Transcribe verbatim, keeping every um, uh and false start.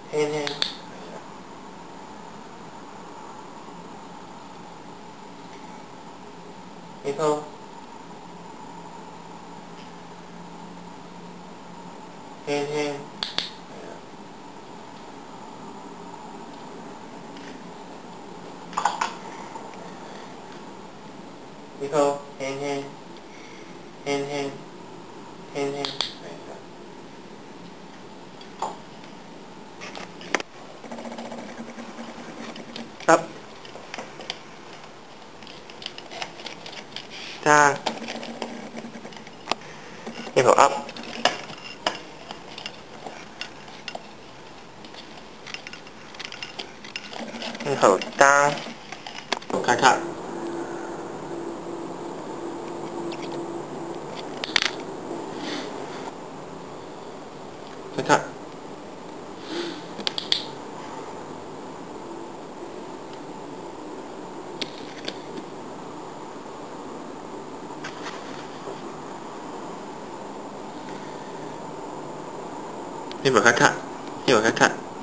hen hen biết không, hen hen biết không, hen hen hen hen hen hen ấp ta nhập khẩu ấp nhập khẩu ta cẩn thận cẩn thận nhập khẩu cẩn thận nhập khẩu cẩn thận